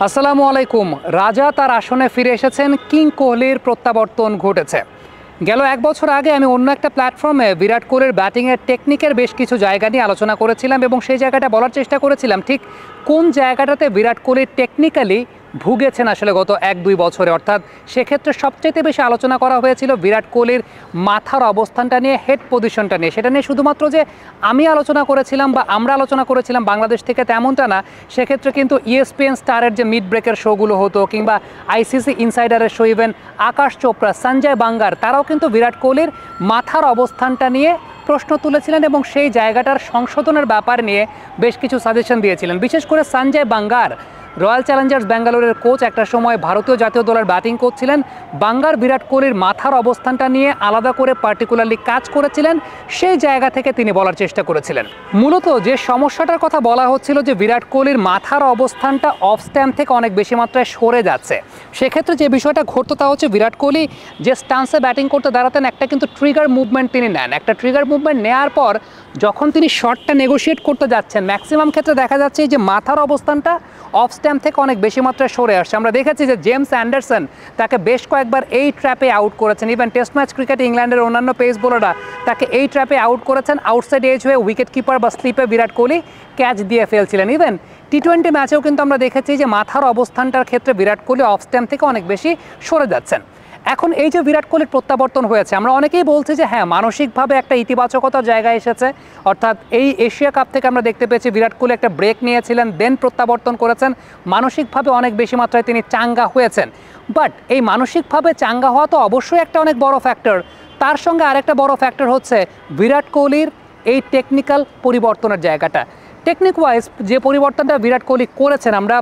আসসালামু আলাইকুম। রাজা তার আসনে ফিরে এসেছেন, কিং কোহলির প্রত্যাবর্তন ঘটেছে। গেল এক বছর আগে আমি অন্য একটা প্ল্যাটফর্মে বিরাট কোহলির ব্যাটিংয়ের টেকনিকের বেশ কিছু জায়গা নিয়ে আলোচনা করেছিলাম এবং সেই জায়গাটা বলার চেষ্টা করেছিলাম ঠিক কোন জায়গাটাতে বিরাট কোহলি টেকনিক্যালি ভুগেছেন আসলে গত 1-2 বছরে। অর্থাৎ সেক্ষেত্রে সবচেয়ে বেশি আলোচনা করা হয়েছিল বিরাট কোহলির মাথার অবস্থানটা নিয়ে, হেড পজিশনটা নিয়ে। সেটা নিয়ে শুধুমাত্র যে আমি আলোচনা করেছিলাম বা আমরা আলোচনা করেছিলাম বাংলাদেশ থেকে তেমনটা না। সেক্ষেত্রে কিন্তু ESPN স্টারের যে মিড ব্রেকের শোগুলো হতো কিংবা ICC ইনসাইডারের শো, ইভেন আকাশ চোপড়া, সঞ্জয় বাঙ্গার, তারাও কিন্তু বিরাট কোহলির মাথার অবস্থানটা নিয়ে প্রশ্ন তুলেছিলেন এবং সেই জায়গাটার সংশোধনের ব্যাপার নিয়ে বেশ কিছু সাজেশন দিয়েছিলেন। বিশেষ করে সঞ্জয় বাঙ্গার, রয়্যাল চ্যালেঞ্জার্স ব্যাঙ্গালোরের কোচ, একটা সময় ভারতীয় জাতীয় দলের ব্যাটিং কোচ ছিলেন। বাঙ্গার বিরাট কোহলির মাথার অবস্থানটা নিয়ে আলাদা করে পার্টিকুলারলি কাজ করেছিলেন। সেই জায়গা থেকে তিনি বলার চেষ্টা করেছিলেন মূলত যে সমস্যাটার কথা বলা হচ্ছিল যে বিরাট কোহলির মাথার অবস্থানটা অফ স্ট্যাম্প থেকে অনেক বেশি মাত্রায় সরে যাচ্ছে। সেক্ষেত্রে যে বিষয়টা ঘটতো তা হচ্ছে বিরাট কোহলি যে স্টান্সে ব্যাটিং করতে দাঁড়াতেন একটা কিন্তু ট্রিগার মুভমেন্ট তিনি নেন। একটা ট্রিগার মুভমেন্ট নেওয়ার পর যখন তিনি শটটা নেগোশিয়েট করতে যাচ্ছেন, ম্যাক্সিমাম ক্ষেত্রে দেখা যাচ্ছে যে মাথার অবস্থানটা অফ স্ট্যাম্প থেকে অনেক বেশি মাত্রায় সরে আসছে। আমরা দেখেছি যে জেমস অ্যান্ডারসন তাকে বেশ কয়েকবার এই ট্র্যাপে আউট করেছেন। ইভেন টেস্ট ম্যাচ ক্রিকেটে ইংল্যান্ডের অন্যান্য পেস বোলাররা তাকে এই ট্র্যাপে আউট করেছেন। আউটসাইড এজ হয়ে উইকেট কিপার বা স্লিপে বিরাট কোহলি ক্যাচ দিয়ে ফেলছিলেন। ইভেন T20 ম্যাচেও কিন্তু আমরা দেখেছি যে মাথার অবস্থানটার ক্ষেত্রে বিরাট কোহলি অফ স্ট্যাম্প থেকে অনেক বেশি সরে যাচ্ছেন। এখন এই যে বিরাট কোহলির প্রত্যাবর্তন হয়েছে, আমরা অনেকেই বলছি যে হ্যাঁ, মানসিকভাবে একটা ইতিবাচকতার জায়গায় এসেছে। অর্থাৎ এই এশিয়া কাপ থেকে আমরা দেখতে পেয়েছি বিরাট কোহলি একটা ব্রেক নিয়েছিলেন, দেন প্রত্যাবর্তন করেছেন। মানসিকভাবে অনেক বেশি মাত্রায় তিনি চাঙ্গা হয়েছেন। বাট এই মানসিকভাবে চাঙ্গা হওয়া তো অবশ্যই একটা অনেক বড় ফ্যাক্টর। তার সঙ্গে আরেকটা বড় ফ্যাক্টর হচ্ছে বিরাট কোহলির এই টেকনিক্যাল পরিবর্তনের জায়গাটা। টেকনিক ওয়াইজ যে পরিবর্তনটা বিরাট কোহলি করেছেন, আমরা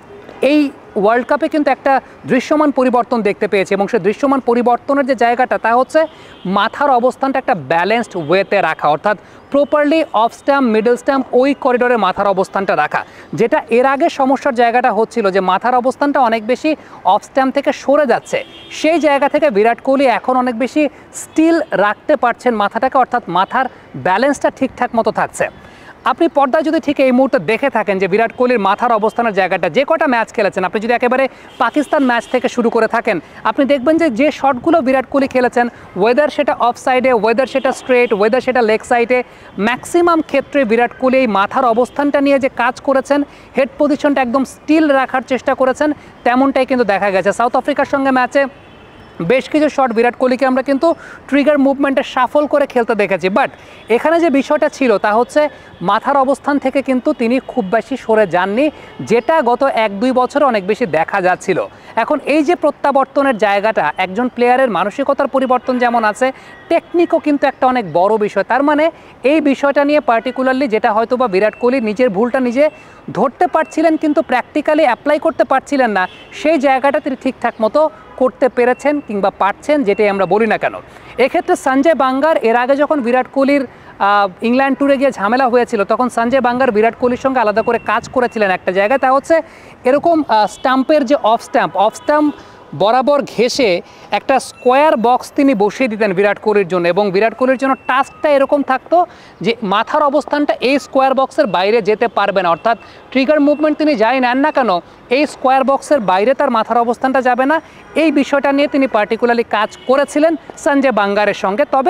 এই ওয়ার্ল্ড কাপে কিন্তু একটা দৃশ্যমান পরিবর্তন দেখতে পেয়েছি এবং সেই দৃশ্যমান পরিবর্তনের যে জায়গাটা তা হচ্ছে মাথার অবস্থানটা একটা ব্যালেন্সড ওয়েতে রাখা। অর্থাৎ properly off stump, middle stump, ওই করিডোরে মাথার অবস্থানটা রাখা। যেটা এর আগে সমস্যার জায়গাটা হচ্ছিল যে মাথার অবস্থানটা অনেক বেশি অফ স্ট্যাম্প থেকে সরে যাচ্ছে। সেই জায়গা থেকে বিরাট কোহলি এখন অনেক বেশি স্টিল রাখতে পারছেন মাথাটাকে, অর্থাৎ মাথার ব্যালেন্সটা ঠিকঠাক মতো থাকছে। আপনি পর্দায় যদি ঠিক এই মুহূর্তে দেখে থাকেন যে বিরাট কোহলির মাথার অবস্থানের জায়গাটা, যে কটা ম্যাচ খেলেছেন, আপনি যদি একেবারে পাকিস্তান ম্যাচ থেকে শুরু করে থাকেন, আপনি দেখবেন যে শটগুলো বিরাট কোহলি খেলেছেন, ওয়েদার সেটা অফ সাইডে, ওয়েদার সেটা স্ট্রেট, ওয়েদার সেটা লেগ সাইডে, ম্যাক্সিমাম ক্ষেত্রে বিরাট কোহলি এই মাথার অবস্থানটা নিয়ে যে কাজ করেছেন, হেড পজিশনটা একদম স্টিল রাখার চেষ্টা করেছেন, তেমনটাই কিন্তু দেখা গেছে। সাউথ আফ্রিকার সঙ্গে ম্যাচে বেশ কিছু শট বিরাট কোহলিকে আমরা কিন্তু ট্রিগার মুভমেন্টে সাফল করে খেলতে দেখেছি। বাট এখানে যে বিষয়টা ছিল তা হচ্ছে মাথার অবস্থান থেকে কিন্তু তিনি খুব বেশি সরে যাননি, যেটা গত 1-2 বছরে অনেক বেশি দেখা যাচ্ছিল। এখন এই যে প্রত্যাবর্তনের জায়গাটা, একজন প্লেয়ারের মানসিকতার পরিবর্তন যেমন আছে, টেকনিকও কিন্তু একটা অনেক বড় বিষয়। তার মানে এই বিষয়টা নিয়ে পার্টিকুলারলি যেটা হয়তো বা বিরাট কোহলি নিজের ভুলটা নিজে ধরতে পারছিলেন কিন্তু প্র্যাকটিক্যালি অ্যাপ্লাই করতে পারছিলেন না, সেই জায়গাটা তিনি ঠিকঠাক মতো করতে পেরেছেন কিংবা পারছেন, যেটাই আমরা বলি না কেন। এক্ষেত্রে সঞ্জয় বাঙ্গার এর আগে যখন বিরাট কোহলির ইংল্যান্ড ট্যুরে গিয়ে ঝামেলা হয়েছিল, তখন সঞ্জয় বাঙ্গার বিরাট কোহলির সঙ্গে আলাদা করে কাজ করেছিলেন একটা জায়গায়। তা হচ্ছে এরকম স্টাম্পের যে অফ স্টাম্প বরাবর ঘেঁষে একটা স্কোয়ার বক্স তিনি বসিয়ে দিতেন বিরাট কোহলির জন্য, এবং বিরাট কোহলির জন্য টাস্কটা এরকম থাকতো যে মাথার অবস্থানটা এই স্কোয়ার বক্সের বাইরে যেতে পারবে না। অর্থাৎ ট্রিগার মুভমেন্ট তিনি যাই নেন না কেন, এই স্কোয়ার বক্সের বাইরে তার মাথার অবস্থানটা যাবে না। এই বিষয়টা নিয়ে তিনি পার্টিকুলারলি কাজ করেছিলেন সঞ্জয় বাঙ্গারের সঙ্গে। তবে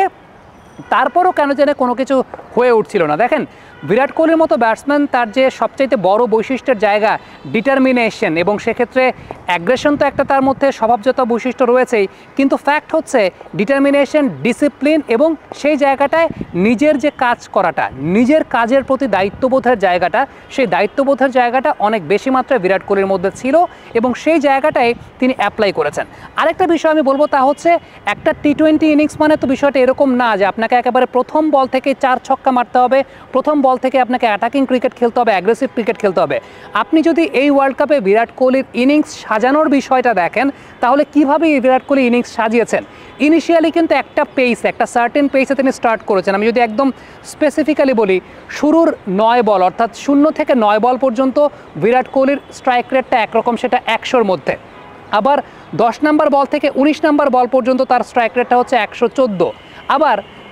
তারপরও কেন জানে কোনো কিছু হয়ে উঠছিল না। দেখেন, বিরাট কোহলির মতো ব্যাটসম্যান, তার যে সবচাইতে বড় বৈশিষ্ট্যের জায়গা ডিটারমিনেশন, এবং সেক্ষেত্রে অ্যাগ্রেশন তো একটা তার মধ্যে স্বভাবজাত বৈশিষ্ট্য রয়েছেই, কিন্তু ফ্যাক্ট হচ্ছে ডিটারমিনেশন, ডিসিপ্লিন এবং সেই জায়গাটায় নিজের যে কাজ করাটা, নিজের কাজের প্রতি দায়িত্ববোধের জায়গাটা, সেই দায়িত্ববোধের জায়গাটা অনেক বেশি মাত্রায় বিরাট কোহলির মধ্যে ছিল এবং সেই জায়গাটায় তিনি অ্যাপ্লাই করেছেন। আরেকটা বিষয় আমি বলবো তা হচ্ছে একটা T20 ইনিংস মানে তো বিষয়টা এরকম না যে আপনাকে একেবারে প্রথম বল থেকে 4 ছক্কা মারতে হবে, প্রথম বল থেকে আপনাকে অ্যাটাকিং ক্রিকেট খেলতে হবে, অ্যাগ্রেসিভ ক্রিকেট খেলতে হবে। আপনি যদি এই ওয়ার্ল্ড কাপে বিরাট কোহলির ইনিংস সাজানোর বিষয়টা দেখেন, তাহলে কীভাবে বিরাট কোহলি ইনিংস সাজিয়েছেন। ইনিশিয়ালি কিন্তু একটা পেস, একটা সার্টেন পেসে তিনি স্টার্ট করেছেন। আমি যদি একদম স্পেসিফিক্যালি বলি, শুরুর 9 বল অর্থাৎ 0 থেকে 9 বল পর্যন্ত বিরাট কোহলির স্ট্রাইক রেটটা একরকম, সেটা 100-র মধ্যে। আবার 10 নম্বর বল থেকে 19 নম্বর বল পর্যন্ত তার স্ট্রাইক রেটটা হচ্ছে 114। আবার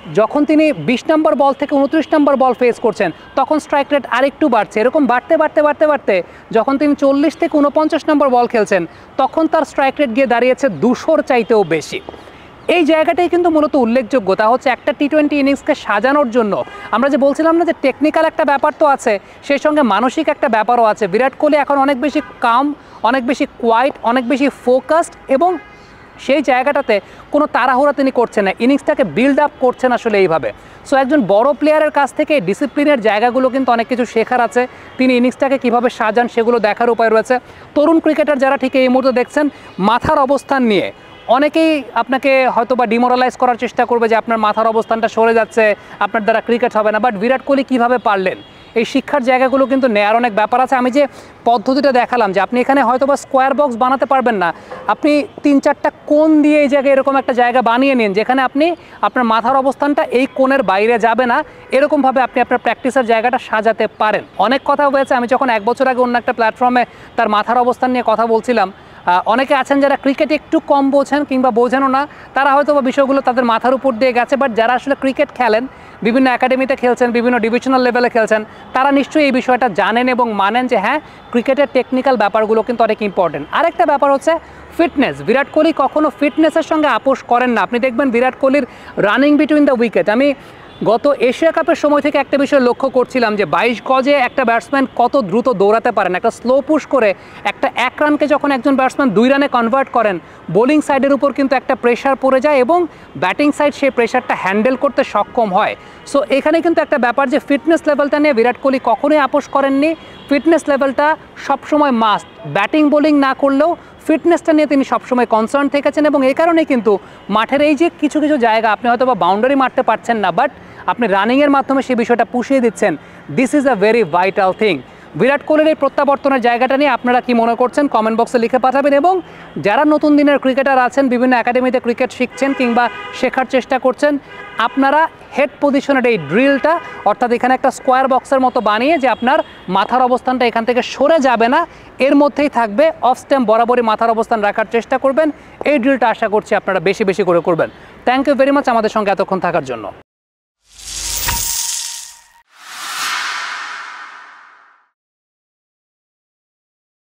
যখন তিনি 20 নম্বর বল থেকে 29 নম্বর বল ফেস করছেন তখন স্ট্রাইক রেট আরেকটু বাড়ছে, এরকম বাড়তে বাড়তে বাড়তে বাড়তে যখন তিনি 40 থেকে 49 নম্বর বল খেলছেন তখন তার স্ট্রাইক রেট গিয়ে দাঁড়িয়েছে 200-র চাইতেও বেশি। এই জায়গাটাই কিন্তু মূলত উল্লেখযোগ্য। তা হচ্ছে একটা টি-20 ইনিংসকে সাজানোর জন্য আমরা যে বলছিলাম না যে টেকনিক্যাল একটা ব্যাপার তো আছে, সেই সঙ্গে মানসিক একটা ব্যাপারও আছে। বিরাট কোহলি এখন অনেক বেশি কাম, অনেক বেশি কোয়াইট, অনেক বেশি ফোকাসড এবং সেই জায়গাটাতে কোনো তাড়াহুড়া তিনি করছেন না, ইনিংসটাকে বিল্ড আপ করছেন আসলে এইভাবে। সো একজন বড় প্লেয়ারের কাছ থেকে ডিসিপ্লিনের জায়গাগুলো কিন্তু অনেক কিছু শেখার আছে। তিনি ইনিংসটাকে কীভাবে সাজান সেগুলো দেখার উপায় রয়েছে। তরুণ ক্রিকেটার যারা ঠিক এই মুহূর্তে দেখছেন মাথার অবস্থান নিয়ে অনেকেই আপনাকে হয়তো বা ডিমোরালাইজ করার চেষ্টা করবে যে আপনার মাথার অবস্থানটা সরে যাচ্ছে, আপনার দ্বারা ক্রিকেট হবে না। বাট বিরাট কোহলি কীভাবে পারলেন, এই শিক্ষার জায়গাগুলো কিন্তু নেয়ার অনেক ব্যাপার আছে। আমি যে পদ্ধতিটা দেখালাম যে আপনি এখানে হয়তো বা স্কোয়ার বক্স বানাতে পারবেন না, আপনি 3-4টা কোণ দিয়ে এই জায়গায় এরকম একটা জায়গা বানিয়ে নিন যেখানে আপনি আপনার মাথার অবস্থানটা এই কোণের বাইরে যাবে না, এরকমভাবে আপনি আপনার প্র্যাকটিসের জায়গাটা সাজাতে পারেন। অনেক কথা হয়েছে, আমি যখন 1 বছর আগে অন্য একটা প্ল্যাটফর্মে তার মাথার অবস্থান নিয়ে কথা বলছিলাম, অনেকে আছেন যারা ক্রিকেট একটু কম বোঝেন কিংবা বোঝেনও না, তারা হয়তো বা বিষয়গুলো তাদের মাথার উপর দিয়ে গেছে। বাট যারা আসলে ক্রিকেট খেলেন, বিভিন্ন একাডেমিতে খেলছেন, বিভিন্ন ডিভিশনাল লেভেলে খেলছেন, তারা নিশ্চয়ই এই বিষয়টা জানেন এবং মানেন যে হ্যাঁ, ক্রিকেটের টেকনিক্যাল ব্যাপারগুলো কিন্তু অনেক ইম্পর্টেন্ট। আরেকটা ব্যাপার হচ্ছে ফিটনেস। বিরাট কোহলি কখনো ফিটনেসের সঙ্গে আপোষ করেন না। আপনি দেখবেন বিরাট কোহলির রানিং বিটুইন দ্য উইকেট, আমি গত এশিয়া কাপের সময় থেকে একটা বিষয় লক্ষ্য করছিলাম যে 22 গজে একটা ব্যাটসম্যান কত দ্রুত দৌড়াতে পারেন। একটা স্লো পুশ করে একটা 1 রানকে যখন একজন ব্যাটসম্যান 2 রানে কনভার্ট করেন, বোলিং সাইডের উপর কিন্তু একটা প্রেশার পড়ে যায় এবং ব্যাটিং সাইড সেই প্রেশারটা হ্যান্ডেল করতে সক্ষম হয়। সো এখানে কিন্তু একটা ব্যাপার যে ফিটনেস লেভেলটা নিয়ে বিরাট কোহলি কখনোই আপোষ করেননি। ফিটনেস লেভেলটা সবসময় মাস্ট, ব্যাটিং বোলিং না করলেও ফিটনেসটা নিয়ে তিনি সবসময় কনসার্ন থেকেছেন এবং এই কারণেই কিন্তু মাঠের এই যে কিছু কিছু জায়গা আপনি হয়তো বা বাউন্ডারি মারতে পারছেন না, বাট আপনি রানিংয়ের মাধ্যমে সেই বিষয়টা পুষিয়ে দিচ্ছেন। This is a very vital thing. Virat কোহলির এই প্রত্যাবর্তনের জায়গাটা নিয়ে আপনারা কি মনে করছেন কমেন্ট বক্সে লিখে পাঠাবেন। এবং যারা নতুন দিনের ক্রিকেটার আছেন, বিভিন্ন একাডেমিতে ক্রিকেট শিখছেন কিংবা শেখার চেষ্টা করছেন, আপনারা হেড পজিশনের এই ড্রিলটা, অর্থাৎ এখানে একটা স্কোয়ার বক্সের মতো বানিয়ে যে আপনার মাথার অবস্থানটা এখান থেকে সরে যাবে না, এর মধ্যেই থাকবে, অফ স্ট্যাম্প বরাবরই মাথার অবস্থান রাখার চেষ্টা করবেন। এই ড্রিলটা আশা করছি আপনারা বেশি বেশি করে করবেন। থ্যাংক ইউ ভেরি মাচ আমাদের সঙ্গে এতক্ষণ থাকার জন্য।